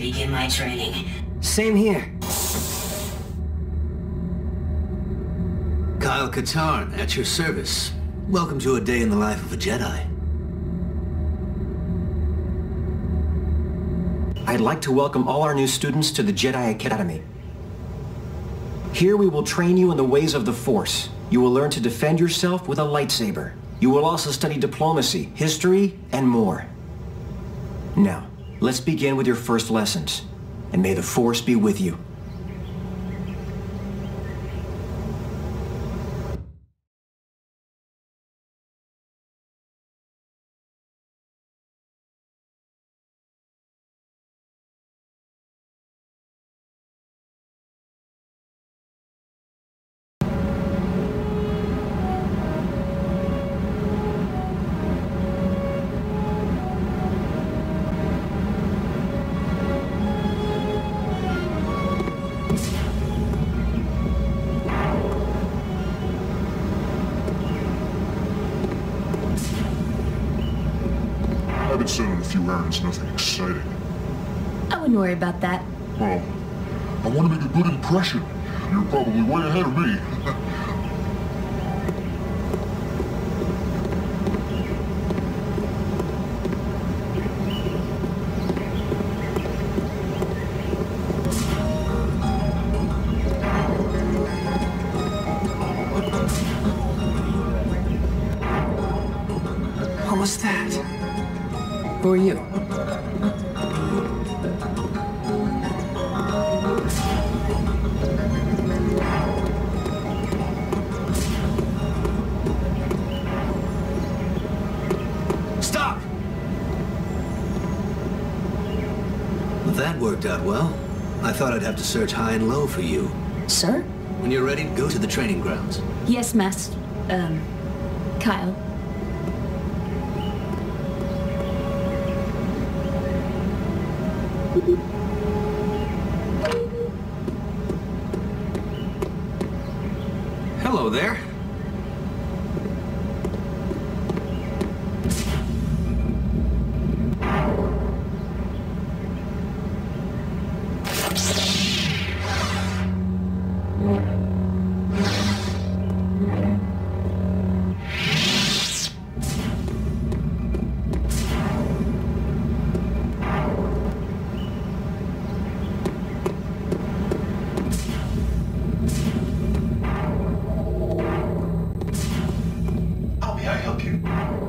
begin my training. Same here. Kyle Katarn, at your service. Welcome to a day in the life of a Jedi. I'd like to welcome all our new students to the Jedi Academy. Here we will train you in the ways of the Force. You will learn to defend yourself with a lightsaber. You will also study diplomacy, history, and more. Now, let's begin with your first lessons. And may the Force be with you. I've been sending a few errands, nothing exciting. I wouldn't worry about that. Well, I want to make a good impression. You're probably way ahead of me. What was that? Who are you? Stop! That worked out well. I thought I'd have to search high and low for you. Sir? When you're ready, go to the training grounds. Yes, Master. Kyle. Hello there. How may I help you?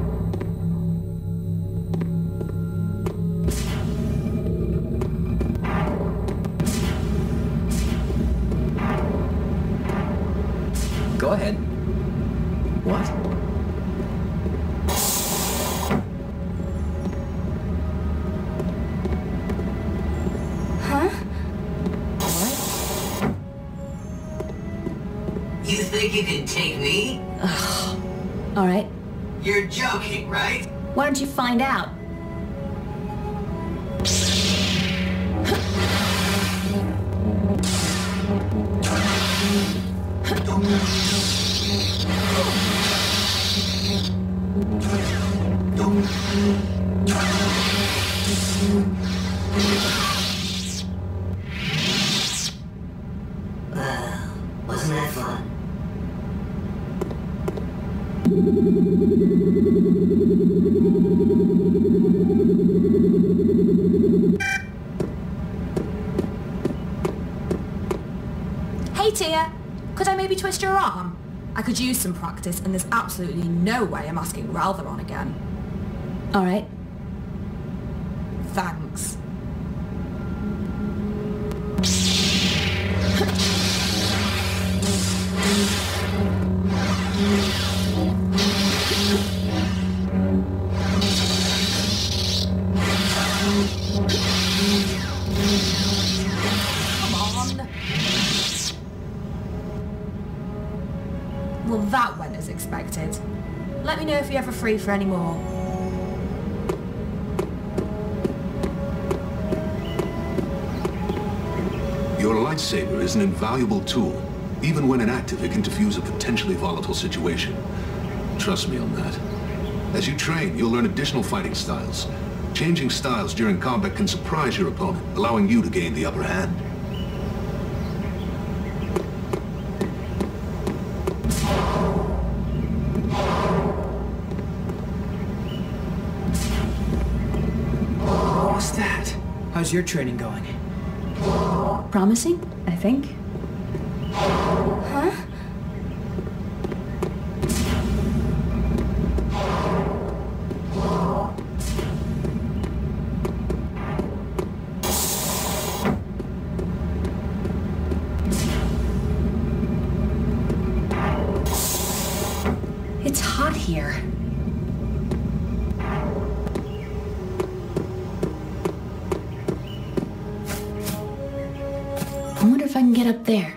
Go ahead. What? Huh? What? You think you can take me? All right. You're joking, right? Why don't you find out? Wasn't that fun? Hey Tia, could I maybe twist your arm? I could use some practice and there's absolutely no way I'm asking Ralph on again. All right. Thanks. Come on. Well, that went as expected. Let me know if you're ever free for any more. Your lightsaber is an invaluable tool. Even when inactive, it can defuse a potentially volatile situation. Trust me on that. As you train, you'll learn additional fighting styles. Changing styles during combat can surprise your opponent, allowing you to gain the upper hand. What was that? How's your training going? Promising, I think. Huh? It's hot here. I wonder if I can get up there.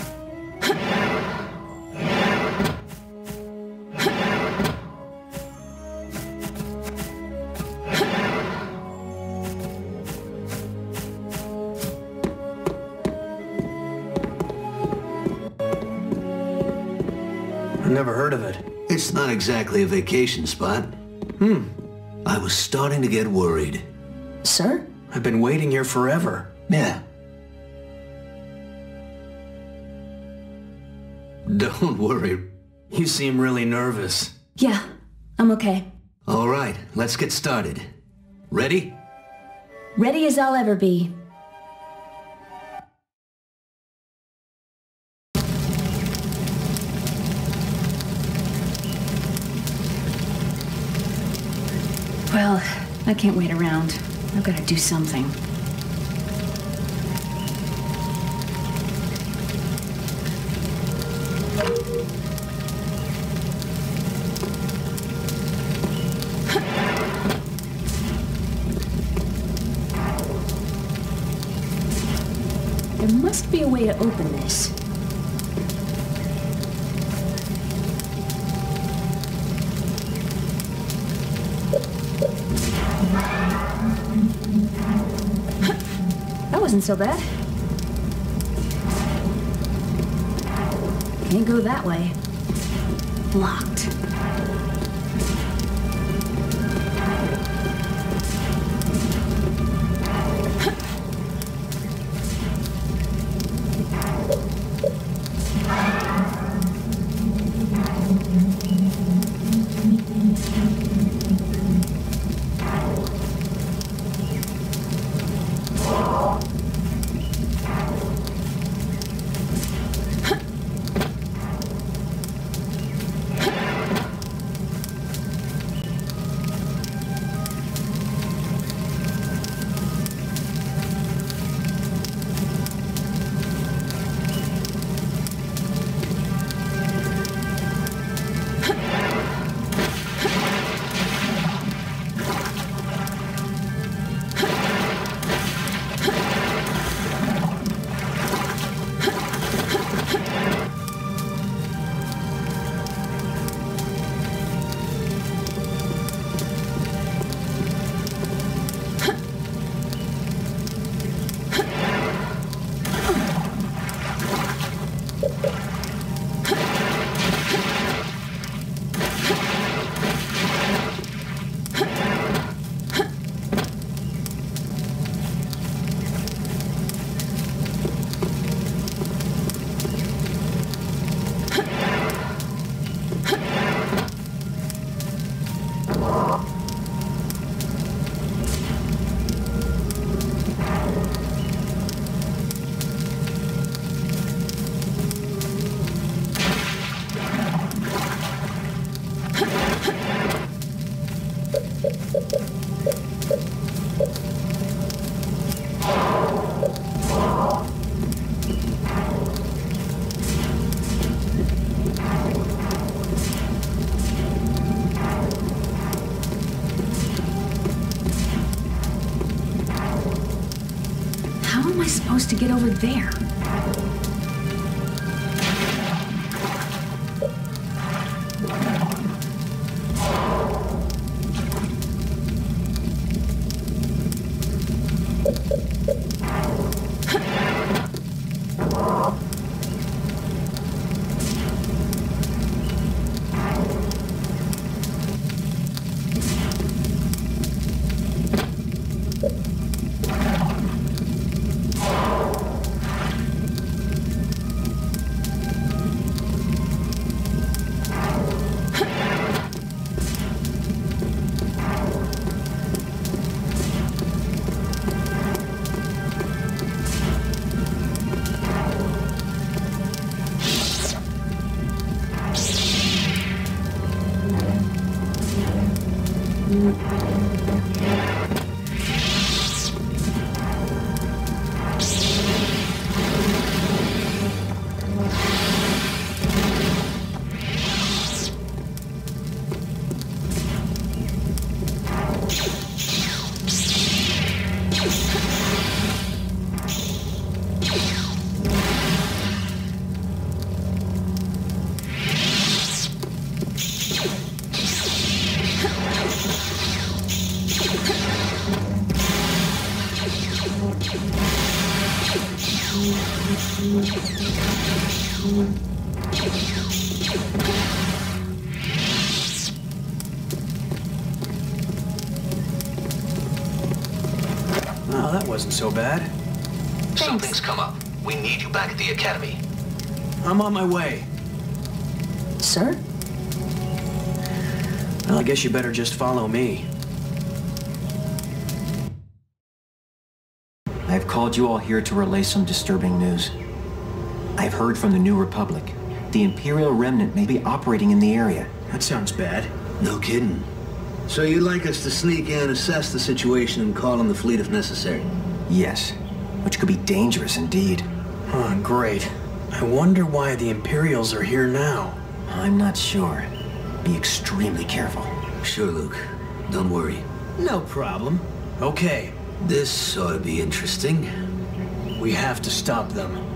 Never heard of it. It's not exactly a vacation spot. I was starting to get worried. Sir? I've been waiting here forever. Yeah. Don't worry. You seem really nervous. Yeah, I'm okay. All right, let's get started. Ready? Ready as I'll ever be. Well, I can't wait around. I've got to do something. There must be a way to open this. That wasn't so bad. Can't go that way. Locked. How am I supposed to get over there? Oh, that wasn't so bad. Something's come up. We need you back at the academy. I'm on my way. Sir? Well, I guess you better just follow me. I've called you all here to relay some disturbing news. I've heard from the New Republic. The Imperial Remnant may be operating in the area. That sounds bad. No kidding. So you'd like us to sneak in, assess the situation, and call in the fleet if necessary? Yes, which could be dangerous indeed. Oh, great. I wonder why the Imperials are here now. I'm not sure. Be extremely careful. Sure, Luke. Don't worry. No problem. Okay, This ought to be interesting. we have to stop them.